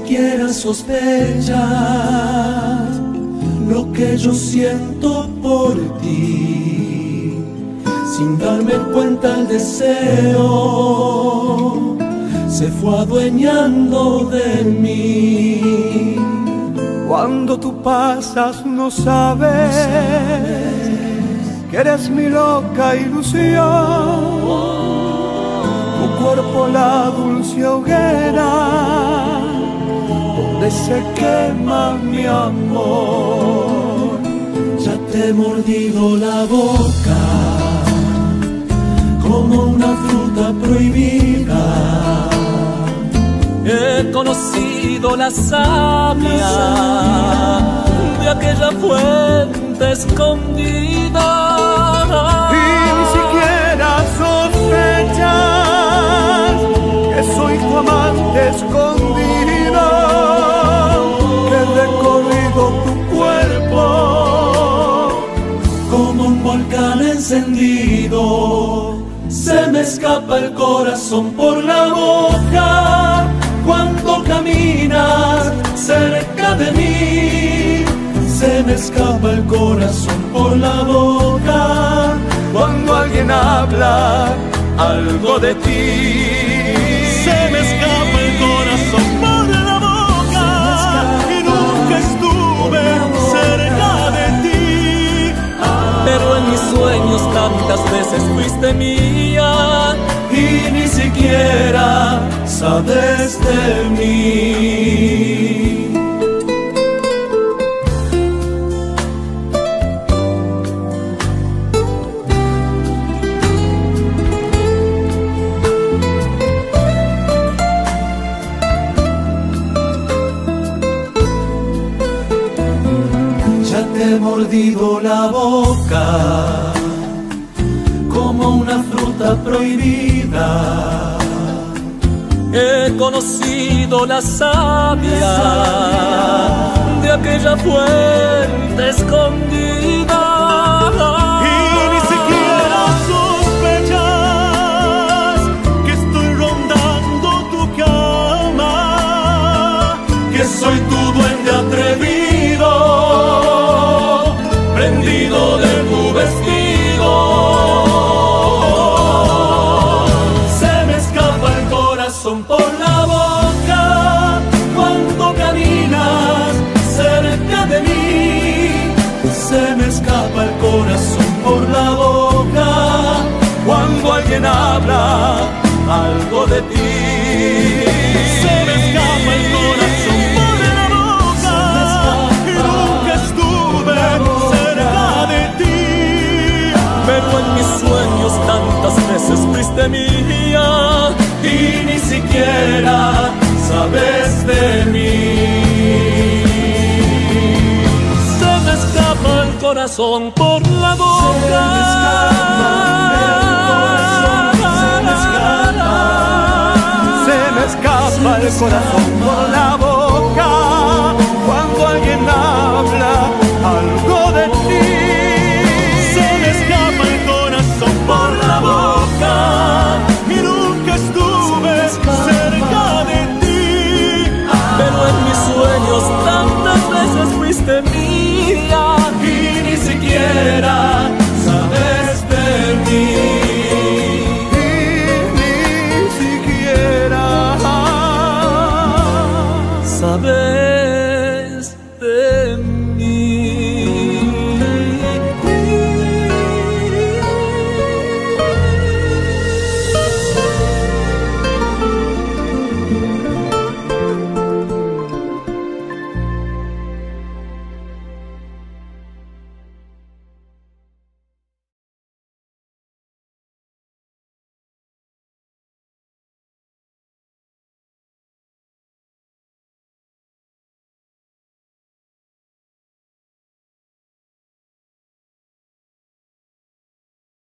siquiera sospechas lo que yo siento por ti. Sin darme cuenta el deseo se fue adueñando de mí. Cuando tú pasas no sabes que eres mi loca ilusión. Tu cuerpo la dulce hoguera donde se quema mi amor. Ya te he mordido la boca como una fruta prohibida. He conocido la savia de aquella fuente escondida. Y ni siquiera sospechas que soy tu amante escondido, que he recorrido tu cuerpo como un volcán encendido. Se me escapa el corazón por la boca cuando caminas cerca de mí. Se me escapa el corazón por la boca cuando alguien habla algo de ti. Se me escapa el corazón por la boca y nunca estuve cerca de ti. Pero en mis sueños tantas veces fuiste mía y ni siquiera sabes de mí. Ya te he mordido la boca como una fruta prohibida. He conocido la savia de aquella fuente escondida. Y ni siquiera sospechas que estoy rondando tu cama, que soy tu duende atrevido, prendido de tu vestido. Por la boca cuando caminas cerca de mí. Se me escapa el corazón por la boca cuando alguien habla algo de ti. Se me escapa el corazón por la boca y nunca estuve cerca de ti. Pero en mis sueños tantas veces fuiste mía y ni siquiera sabes de mí. Se me escapa el corazón por la boca. Se me escapa el corazón por la boca.